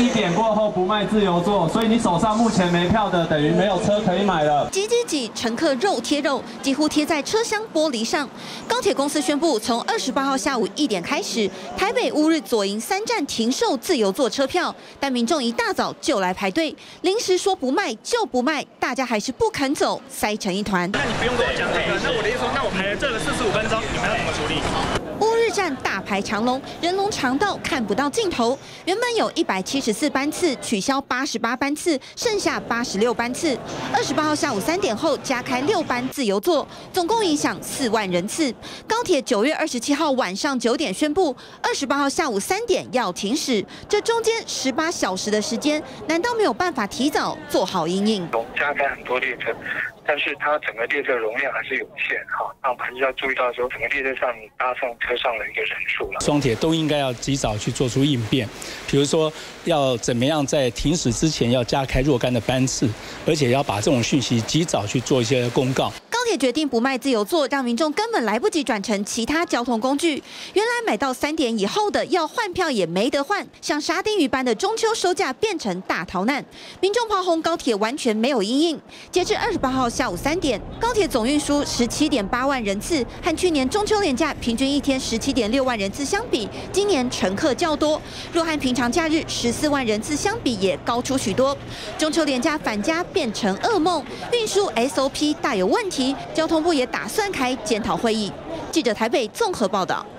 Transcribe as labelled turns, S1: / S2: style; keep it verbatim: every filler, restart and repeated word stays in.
S1: 点过后不卖自由座，所以你手上目前没票的，等于没有车可以买了。
S2: 挤挤挤，乘客肉贴肉，几乎贴在车厢玻璃上。高铁公司宣布，从二十八号下午一点开始，台北乌日左营三站停售自由座车票，但民众一大早就来排队，临时说不卖就不卖，大家还是不肯走，塞成一团。
S3: 那你不用跟我讲这个，那我的意思说，那我排了这个四十五分钟，你们要怎么处理？
S2: 乌日站大排长龙，人龙长到看不到尽头。原本有一百七十四班次，取消八十八班次，剩下八十六班次。二十八号下午三点后加开六班自由座，总共影响四万人次。高铁九月二十七号晚上九点宣布，二十八号下午三点要停驶。这中间十八小时的时间，难道没有办法提早做好因应？
S4: 加开很多列车，但是它整个列车容量还是有限哈，那我们还是要注意到说，整个列车上你搭上车上的一个人数了。
S5: 双铁都应该要及早去做出应变，比如说要怎么样在停驶之前要加开若干的班次，而且要把这种讯息及早去做一些公告。
S2: 高铁决定不卖自由座，让民众根本来不及转乘其他交通工具。原来买到三点以后的要换票也没得换，像沙丁鱼般的中秋收假变成大逃难。民众炮轰高铁完全没有因应。截至二十八号下午三点，高铁总运输十七点八万人次，和去年中秋连假平均一天十七点六万人次相比，今年乘客较多。若和平常假日十四万人次相比，也高出许多。中秋连假返家变成噩梦，运输 S O P 大有问题。交通部也打算开检讨会议。记者台北综合报道。